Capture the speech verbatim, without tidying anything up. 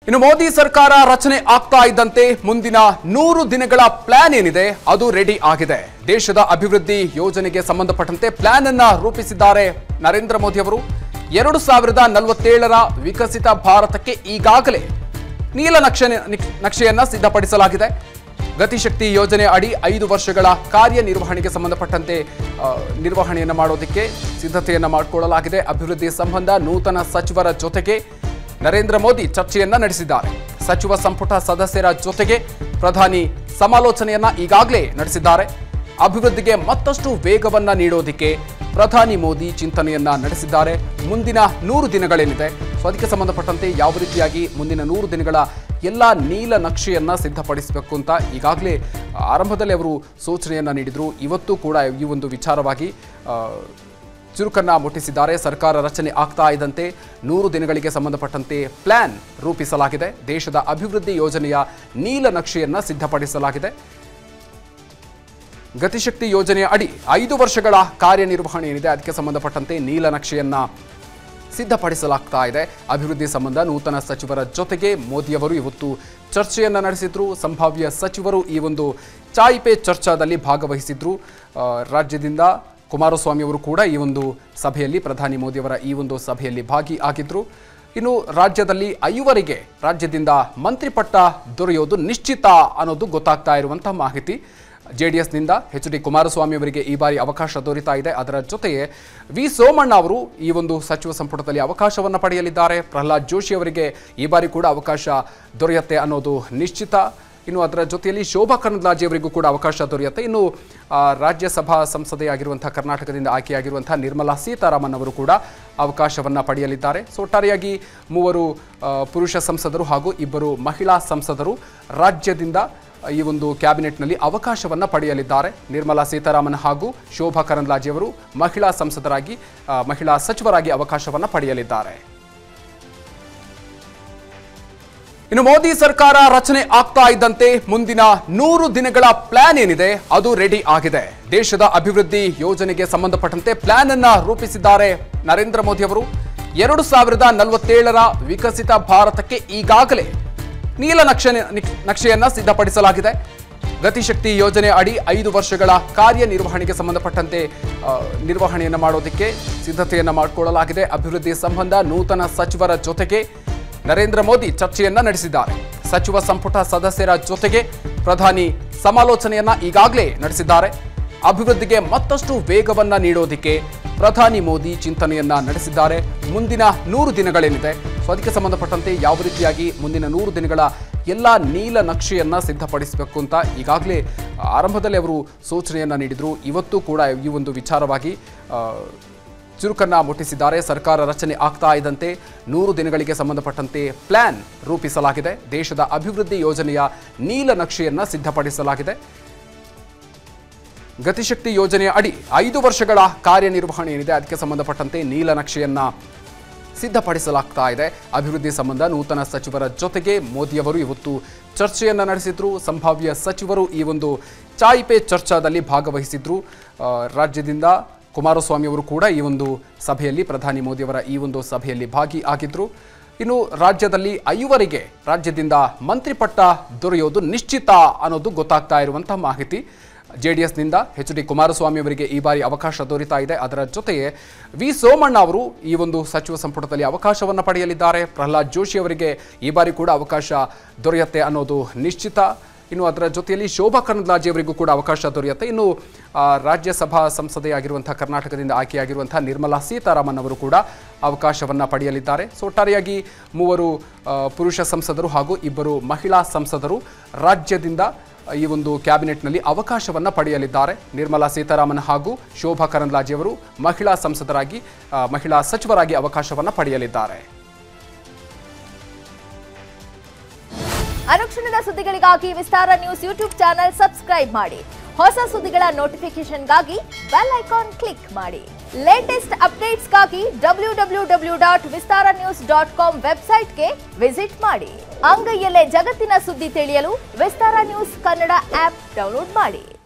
ಇನ್ನು ಮೋದಿ ಸರ್ಕಾರ ರಚನೆ ಆಗ್ತಾ ಇದ್ದಂತೆ ಮುಂದಿನ ನೂರು ದಿನಗಳ ಪ್ಲಾನ್ ಏನಿದೆ ಅದು ರೆಡಿ ಆಗಿದೆ. ದೇಶದ ಅಭಿವೃದ್ಧಿ ಯೋಜನೆಗೆ ಸಂಬಂಧಪಟ್ಟಂತೆ ಪ್ಲಾನ್ ಅನ್ನು ರೂಪಿಸಿದ್ದಾರೆ ನರೇಂದ್ರ ಮೋದಿ ಅವರು. ಎರಡು ಸಾವಿರದ ನಲವತ್ತೇಳರ ವಿಕಸಿತ ಭಾರತಕ್ಕೆ ಈಗಾಗಲೇ ನೀಲನಕ್ಷೆ ನಕ್ಷೆಯನ್ನ ಸಿದ್ಧಪಡಿಸಲಾಗಿದೆ. ಗತಿಶಕ್ತಿ ಯೋಜನೆ ಅಡಿ ಐದು ವರ್ಷಗಳ ಕಾರ್ಯನಿರ್ವಹಣೆಗೆ ಸಂಬಂಧಪಟ್ಟಂತೆ ನಿರ್ವಹಣೆಯನ್ನು ಮಾಡೋದಕ್ಕೆ ಸಿದ್ಧತೆಯನ್ನು ಮಾಡಿಕೊಳ್ಳಲಾಗಿದೆ. ಅಭಿವೃದ್ಧಿ ಸಂಬಂಧ ನೂತನ ಸಚಿವರ ಜೊತೆಗೆ ನರೇಂದ್ರ ಮೋದಿ ಚರ್ಚೆಯನ್ನ ನಡೆಸಿದ್ದಾರೆ. ಸಚಿವ ಸಂಪುಟ ಸದಸ್ಯರ ಜೊತೆಗೆ ಪ್ರಧಾನಿ ಸಮಾಲೋಚನೆಯನ್ನ ಈಗಾಗಲೇ ನಡೆಸಿದ್ದಾರೆ. ಅಭಿವೃದ್ಧಿಗೆ ಮತ್ತಷ್ಟು ವೇಗವನ್ನ ನೀಡೋದಕ್ಕೆ ಪ್ರಧಾನಿ ಮೋದಿ ಚಿಂತನೆಯನ್ನ ನಡೆಸಿದ್ದಾರೆ. ಮುಂದಿನ ನೂರು ದಿನಗಳೇನಿದೆ ಸೊ ಅದಕ್ಕೆ ಸಂಬಂಧಪಟ್ಟಂತೆ ಯಾವ ರೀತಿಯಾಗಿ ಮುಂದಿನ ನೂರು ದಿನಗಳ ಎಲ್ಲ ನೀಲ ನಕ್ಷೆಯನ್ನ ಸಿದ್ಧಪಡಿಸಬೇಕು ಅಂತ ಈಗಾಗಲೇ ಆರಂಭದಲ್ಲಿ ಅವರು ಸೂಚನೆಯನ್ನ ನೀಡಿದ್ರು. ಇವತ್ತು ಕೂಡ ಈ ಒಂದು ವಿಚಾರವಾಗಿ ಚುರುಕನ್ನ ಮುಟ್ಟಿಸಿದ್ದಾರೆ. ಸರ್ಕಾರ ರಚನೆ ಆಗ್ತಾ ಇದ್ದಂತೆ ನೂರು ದಿನಗಳಿಗೆ ಸಂಬಂಧಪಟ್ಟಂತೆ ಪ್ಲಾನ್ ರೂಪಿಸಲಾಗಿದೆ. ದೇಶದ ಅಭಿವೃದ್ಧಿ ಯೋಜನೆಯ ನೀಲನಕ್ಷೆಯನ್ನ ಸಿದ್ಧಪಡಿಸಲಾಗಿದೆ. ಗತಿಶಕ್ತಿ ಯೋಜನೆಯ ಅಡಿ ಐದು ವರ್ಷಗಳ ಕಾರ್ಯನಿರ್ವಹಣೆ ಏನಿದೆ ಅದಕ್ಕೆ ಸಂಬಂಧಪಟ್ಟಂತೆ ನೀಲನಕ್ಷೆಯನ್ನ ಸಿದ್ಧಪಡಿಸಲಾಗ್ತಾ ಇದೆ. ಅಭಿವೃದ್ಧಿ ಸಂಬಂಧ ನೂತನ ಸಚಿವರ ಜೊತೆಗೆ ಮೋದಿಯವರು ಇವತ್ತು ಚರ್ಚೆಯನ್ನ ನಡೆಸಿದ್ರು. ಸಂಭಾವ್ಯ ಸಚಿವರು ಈ ಒಂದು ಚಾಯ್ ಪೇ ಚರ್ಚಾದಲ್ಲಿ ಭಾಗವಹಿಸಿದ್ರು. ರಾಜ್ಯದಿಂದ ಕುಮಾರಸ್ವಾಮಿ ಅವರು ಕೂಡ ಈ ಒಂದು ಸಭೆಯಲ್ಲಿ ಪ್ರಧಾನಿ ಮೋದಿಯವರ ಈ ಒಂದು ಸಭೆಯಲ್ಲಿ ಭಾಗಿಯಾಗಿದ್ರು. ಇನ್ನು ರಾಜ್ಯದಲ್ಲಿ ಐವರಿಗೆ ರಾಜ್ಯದಿಂದ ಮಂತ್ರಿ ಪಟ್ಟ ದೊರೆಯೋದು ನಿಶ್ಚಿತ ಅನ್ನೋದು ಗೊತ್ತಾಗ್ತಾ ಇರುವಂತಹ ಮಾಹಿತಿ. ಜೆಡಿಎಸ್ನಿಂದ ಎಚ್ ಡಿ ಕುಮಾರಸ್ವಾಮಿ ಅವರಿಗೆ ಈ ಬಾರಿ ಅವಕಾಶ ದೊರೀತಾ ಇದೆ. ಅದರ ಜೊತೆಗೆ ವಿ ಸೋಮಣ್ಣ ಅವರು ಈ ಒಂದು ಸಚಿವ ಸಂಪುಟದಲ್ಲಿ ಅವಕಾಶವನ್ನು ಪಡೆಯಲಿದ್ದಾರೆ. ಪ್ರಹ್ಲಾದ್ ಜೋಶಿ ಅವರಿಗೆ ಈ ಬಾರಿ ಕೂಡ ಅವಕಾಶ ದೊರೆಯುತ್ತೆ ಅನ್ನೋದು ನಿಶ್ಚಿತ. ಇನ್ನು ಅದರ ಜೊತೆಯಲ್ಲಿ ಶೋಭಾ ಕರಂದ್ಲಾಜೆ ಅವರಿಗೂ ಕೂಡ ಅವಕಾಶ ದೊರೆಯುತ್ತೆ. ಇನ್ನು ರಾಜ್ಯಸಭಾ ಸಂಸದೆಯಾಗಿರುವಂತಹ ಕರ್ನಾಟಕದಿಂದ ಆಯ್ಕೆಯಾಗಿರುವಂತಹ ನಿರ್ಮಲಾ ಸೀತಾರಾಮನ್ ಅವರು ಕೂಡ ಅವಕಾಶವನ್ನು ಪಡೆಯಲಿದ್ದಾರೆ. ಸೊ ಒಟ್ಟಾರೆಯಾಗಿ ಮೂವರು ಪುರುಷ ಸಂಸದರು ಹಾಗೂ ಇಬ್ಬರು ಮಹಿಳಾ ಸಂಸದರು ರಾಜ್ಯದಿಂದ ಈ ಒಂದು ಕ್ಯಾಬಿನೆಟ್ನಲ್ಲಿ ಅವಕಾಶವನ್ನು ಪಡೆಯಲಿದ್ದಾರೆ. ನಿರ್ಮಲಾ ಸೀತಾರಾಮನ್ ಹಾಗೂ ಶೋಭಾ ಕರಂದ್ಲಾಜೆ ಅವರು ಮಹಿಳಾ ಸಂಸದರಾಗಿ ಮಹಿಳಾ ಸಚಿವರಾಗಿ ಅವಕಾಶವನ್ನು ಪಡೆಯಲಿದ್ದಾರೆ. ಇನ್ನು ಮೋದಿ ಸರ್ಕಾರ ರಚನೆ ಆಗ್ತಾ ಇದ್ದಂತೆ ಮುಂದಿನ ನೂರು ದಿನಗಳ ಪ್ಲಾನ್ ಏನಿದೆ ಅದು ರೆಡಿ ಆಗಿದೆ. ದೇಶದ ಅಭಿವೃದ್ಧಿ ಯೋಜನೆಗೆ ಸಂಬಂಧಪಟ್ಟಂತೆ ಪ್ಲಾನ್ ಅನ್ನ ರೂಪಿಸಿದ್ದಾರೆ ನರೇಂದ್ರ ಮೋದಿ ಅವರು. ಎರಡು ಸಾವಿರದ ನಲವತ್ತೇಳರ ವಿಕಸಿತ ಭಾರತಕ್ಕೆ ಈಗಾಗಲೇ ನೀಲನಕ್ಷೆ ನಕ್ಷೆಯನ್ನ ಸಿದ್ಧಪಡಿಸಲಾಗಿದೆ. ಗತಿಶಕ್ತಿ ಯೋಜನೆ ಅಡಿ ಐದು ವರ್ಷಗಳ ಕಾರ್ಯನಿರ್ವಹಣೆಗೆ ಸಂಬಂಧಪಟ್ಟಂತೆ ನಿರ್ವಹಣೆಯನ್ನು ಮಾಡೋದಕ್ಕೆ ಸಿದ್ಧತೆಯನ್ನ ಮಾಡಿಕೊಳ್ಳಲಾಗಿದೆ. ಅಭಿವೃದ್ಧಿ ಸಂಬಂಧ ನೂತನ ಸಚಿವರ ಜೊತೆಗೆ ನರೇಂದ್ರ ಮೋದಿ ಚರ್ಚೆಯನ್ನ ನಡೆಸಿದ್ದಾರೆ. ಸಚಿವ ಸಂಪುಟ ಸದಸ್ಯರ ಜೊತೆಗೆ ಪ್ರಧಾನಿ ಸಮಾಲೋಚನೆಯನ್ನ ಈಗಾಗಲೇ ನಡೆಸಿದ್ದಾರೆ. ಅಭಿವೃದ್ಧಿಗೆ ಮತ್ತಷ್ಟು ವೇಗವನ್ನ ನೀಡೋದಕ್ಕೆ ಪ್ರಧಾನಿ ಮೋದಿ ಚಿಂತನೆಯನ್ನ ನಡೆಸಿದ್ದಾರೆ. ಮುಂದಿನ ನೂರು ದಿನಗಳೇನಿದೆ ಸೊ ಅದಕ್ಕೆ ಸಂಬಂಧಪಟ್ಟಂತೆ ಯಾವ ರೀತಿಯಾಗಿ ಮುಂದಿನ ನೂರು ದಿನಗಳ ಎಲ್ಲ ನೀಲ ನಕ್ಷೆಯನ್ನ ಸಿದ್ಧಪಡಿಸಬೇಕು ಅಂತ ಈಗಾಗಲೇ ಆರಂಭದಲ್ಲಿ ಅವರು ಸೂಚನೆಯನ್ನ ನೀಡಿದ್ರು. ಇವತ್ತು ಕೂಡ ಈ ಒಂದು ವಿಚಾರವಾಗಿ ಚುರುಕನ್ನ ಮುಟ್ಟಿಸಿದ್ದಾರೆ. ಸರ್ಕಾರ ರಚನೆ ಆಗ್ತಾ ಇದ್ದಂತೆ ನೂರು ದಿನಗಳಿಗೆ ಸಂಬಂಧಪಟ್ಟಂತೆ ಪ್ಲಾನ್ ರೂಪಿಸಲಾಗಿದೆ. ದೇಶದ ಅಭಿವೃದ್ಧಿ ಯೋಜನೆಯ ನೀಲನಕ್ಷೆಯನ್ನ ಸಿದ್ಧಪಡಿಸಲಾಗಿದೆ. ಗತಿಶಕ್ತಿ ಯೋಜನೆಯ ಅಡಿ ಐದು ವರ್ಷಗಳ ಕಾರ್ಯನಿರ್ವಹಣೆ ಏನಿದೆ ಅದಕ್ಕೆ ಸಂಬಂಧಪಟ್ಟಂತೆ ನೀಲನಕ್ಷೆಯನ್ನ ಸಿದ್ಧಪಡಿಸಲಾಗ್ತಾ ಇದೆ. ಅಭಿವೃದ್ಧಿ ಸಂಬಂಧ ನೂತನ ಸಚಿವರ ಜೊತೆಗೆ ಮೋದಿಯವರು ಇವತ್ತು ಚರ್ಚೆಯನ್ನ ನಡೆಸಿದ್ರು. ಸಂಭಾವ್ಯ ಸಚಿವರು ಈ ಒಂದು ಚಾಯ್ ಪೇ ಚರ್ಚಾದಲ್ಲಿ ಭಾಗವಹಿಸಿದ್ರು. ರಾಜ್ಯದಿಂದ ಕುಮಾರಸ್ವಾಮಿ ಅವರು ಕೂಡ ಈ ಒಂದು ಸಭೆಯಲ್ಲಿ ಪ್ರಧಾನಿ ಮೋದಿಯವರ ಈ ಒಂದು ಸಭೆಯಲ್ಲಿ ಭಾಗಿಯಾಗಿದ್ರು. ಇನ್ನು ರಾಜ್ಯದಲ್ಲಿ ಐವರಿಗೆ ರಾಜ್ಯದಿಂದ ಮಂತ್ರಿ ಪಟ್ಟ ದೊರೆಯೋದು ನಿಶ್ಚಿತ ಅನ್ನೋದು ಗೊತ್ತಾಗ್ತಾ ಇರುವಂತಹ ಮಾಹಿತಿ. ಜೆಡಿಎಸ್ನಿಂದ ಎಚ್ ಡಿ ಕುಮಾರಸ್ವಾಮಿ ಅವರಿಗೆ ಈ ಬಾರಿ ಅವಕಾಶ ದೊರೀತಾ ಇದೆ. ಅದರ ಜೊತೆಗೆ ವಿ ಸೋಮಣ್ಣ ಅವರು ಈ ಒಂದು ಸಚಿವ ಸಂಪುಟದಲ್ಲಿ ಅವಕಾಶವನ್ನು ಪಡೆಯಲಿದ್ದಾರೆ. ಪ್ರಹ್ಲಾದ್ ಜೋಶಿ ಅವರಿಗೆ ಈ ಬಾರಿ ಕೂಡ ಅವಕಾಶ ದೊರೆಯುತ್ತೆ ಅನ್ನೋದು ನಿಶ್ಚಿತ. ಇನ್ನು ಅದರ ಜೊತೆಯಲ್ಲಿ ಶೋಭಾ ಕರಂದ್ಲಾಜೆ ಅವರಿಗೂ ಕೂಡ ಅವಕಾಶ ದೊರೆಯುತ್ತೆ. ಇನ್ನು ರಾಜ್ಯಸಭಾ ಸಂಸದೆಯಾಗಿರುವಂತಹ ಕರ್ನಾಟಕದಿಂದ ಆಯ್ಕೆಯಾಗಿರುವಂತಹ ನಿರ್ಮಲಾ ಸೀತಾರಾಮನ್ ಅವರು ಕೂಡ ಅವಕಾಶವನ್ನು ಪಡೆಯಲಿದ್ದಾರೆ. ಸೊ ಒಟ್ಟಾರೆಯಾಗಿ ಮೂವರು ಪುರುಷ ಸಂಸದರು ಹಾಗೂ ಇಬ್ಬರು ಮಹಿಳಾ ಸಂಸದರು ರಾಜ್ಯದಿಂದ ಈ ಒಂದು ಕ್ಯಾಬಿನೆಟ್ನಲ್ಲಿ ಅವಕಾಶವನ್ನು ಪಡೆಯಲಿದ್ದಾರೆ. ನಿರ್ಮಲಾ ಸೀತಾರಾಮನ್ ಹಾಗೂ ಶೋಭಾ ಕರಂದ್ಲಾಜೆ ಅವರು ಮಹಿಳಾ ಸಂಸದರಾಗಿ ಮಹಿಳಾ ಸಚಿವರಾಗಿ ಅವಕಾಶವನ್ನು ಪಡೆಯಲಿದ್ದಾರೆ. ಅನುಕ್ಷಣದ ಸುದ್ದಿಗಳಿಗಾಗಿ Vistara news YouTube channel subscribe ಮಾಡಿ. ಹೊಸ ಸುದ್ದಿಗಳ ನೋಟಿಫಿಕೇಶನ್ಗಾಗಿ ಬೆಲ್ ಐಕಾನ್ ಕ್ಲಿಕ್ ಮಾಡಿ. ಲೇಟೆಸ್ಟ್ ಅಪ್ಡೇಟ್ಸ್ಗಾಗಿ W W W dot Vistara news dot com ವೆಬ್ಸೈಟ್ಗೆ ವಿಸಿಟ್ ಮಾಡಿ. ಅಂಗೈಯಲ್ಲೇ ಜಗತ್ತಿನ ಸುದ್ದಿ ತಿಳಿಯಲು Vistara news Kannada app download ಮಾಡಿ.